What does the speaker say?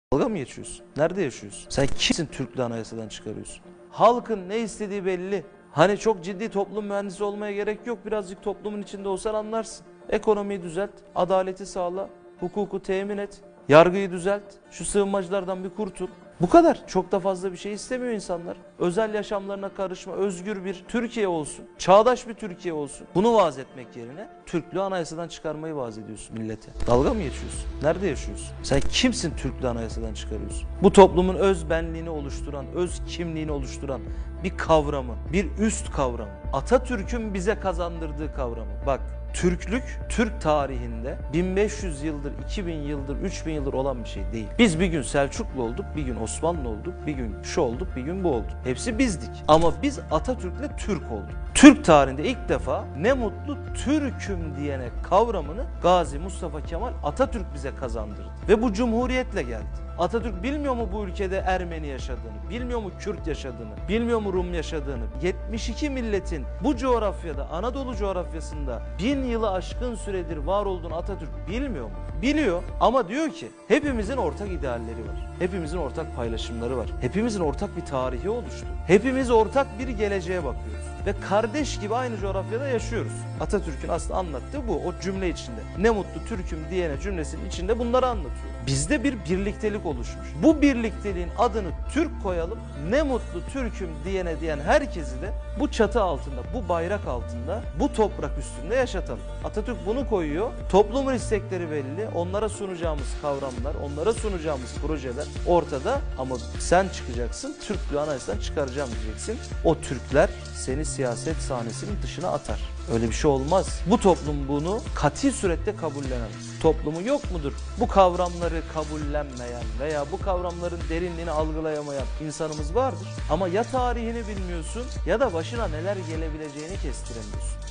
Dalga mı geçiyorsun? Nerede yaşıyorsun? Sen kimsin Türklüğü anayasadan çıkarıyorsun? Halkın ne istediği belli. Hani çok ciddi toplum mühendisi olmaya gerek yok. Birazcık toplumun içinde olsan anlarsın. Ekonomiyi düzelt, adaleti sağla, hukuku temin et, yargıyı düzelt, şu sığınmacılardan bir kurtul. Bu kadar. Çok da fazla bir şey istemiyor insanlar. Özel yaşamlarına karışma, özgür bir Türkiye olsun, çağdaş bir Türkiye olsun. Bunu vaaz etmek yerine Türklüğü anayasadan çıkarmayı vaaz ediyorsun millete. Dalga mı geçiyorsun? Nerede yaşıyorsun? Sen kimsin Türklüğü anayasadan çıkarıyorsun? Bu toplumun öz benliğini oluşturan, öz kimliğini oluşturan bir kavramı, bir üst kavramı. Atatürk'ün bize kazandırdığı kavramı. Bak, Türklük, Türk tarihinde 1500 yıldır, 2000 yıldır, 3000 yıldır olan bir şey değil. Biz bir gün Selçuklu olduk, bir gün Osmanlı olduk, bir gün şu olduk, bir gün bu olduk. Hepsi bizdik. Ama biz Atatürk'le Türk olduk. Türk tarihinde ilk defa ne mutlu Türk'üm diyene kavramını Gazi Mustafa Kemal Atatürk bize kazandırdı. Ve bu cumhuriyetle geldi. Atatürk bilmiyor mu bu ülkede Ermeni yaşadığını, bilmiyor mu Kürt yaşadığını, bilmiyor mu Rum yaşadığını? 72 milletin bu coğrafyada, Anadolu coğrafyasında 1000 yılı aşkın süredir var olduğunu Atatürk bilmiyor mu? Biliyor ama diyor ki hepimizin ortak idealleri var. Hepimizin ortak paylaşımları var. Hepimizin ortak bir tarihi oluştu. Hepimiz ortak bir geleceğe bakıyoruz. Ve kardeş gibi aynı coğrafyada yaşıyoruz. Atatürk'ün aslında anlattığı bu, o cümle içinde. Ne mutlu Türk'üm diyene cümlesinin içinde bunları anlatıyor. Bizde bir birliktelik oluşmuş. Bu birlikteliğin adını Türk koyalım, ne mutlu Türk'üm diyen herkesi de bu çatı altında, bu bayrak altında, bu toprak üstünde yaşatalım. Atatürk bunu koyuyor. Toplumun istekleri belli. Onlara sunacağımız kavramlar, onlara sunacağımız projeler ortada. Ama sen çıkacaksın, Türklüğü anayasadan çıkaracağım diyeceksin. O Türkler seni siyaset sahnesinin dışına atar. Öyle bir şey olmaz. Bu toplum bunu kati surette kabullenemez. Toplumu yok mudur bu kavramları kabullenmeyen veya bu kavramların derinliğini algılayamayan insanımız vardır. Ama ya tarihini bilmiyorsun ya da başına neler gelebileceğini kestiremiyorsun.